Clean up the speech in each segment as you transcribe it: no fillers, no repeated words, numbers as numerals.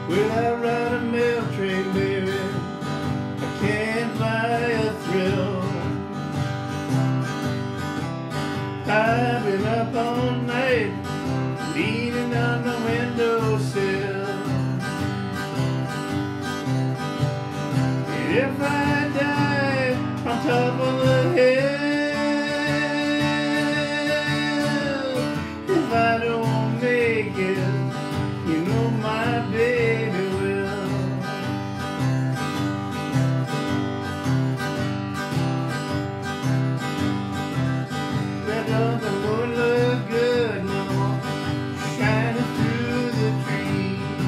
Will I ride a mail train, baby? I can't buy a thrill. I've been up all night, leaning on the windowsill. And if I die on top of the hill, if I don't make it, you know my baby will. That doesn't look good, no, shining through the trees.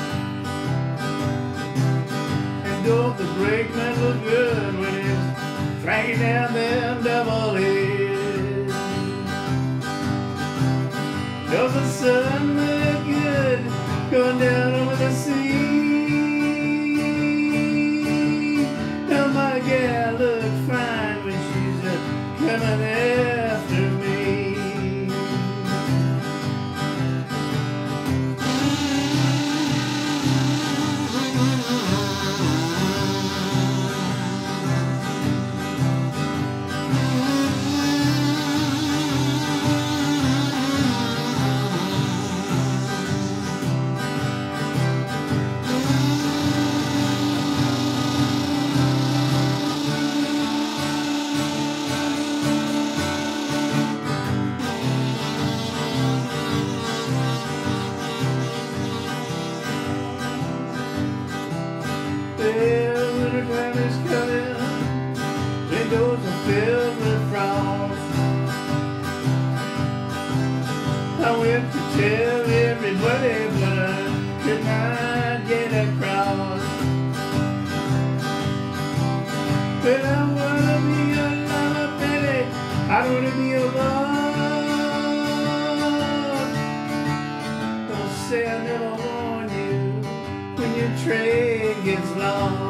And don't the brakeman look good when it's dragging down them double A's? Does the sun look good going down over the sea? Does my gal look fine when she's coming after me? Well, winter time is coming, windows are filled with frost. I went to tell everybody, but I could not get across. But I wanna be a lover, baby, I don't wanna be a lover. Don't say I never warned you when your train gets lost.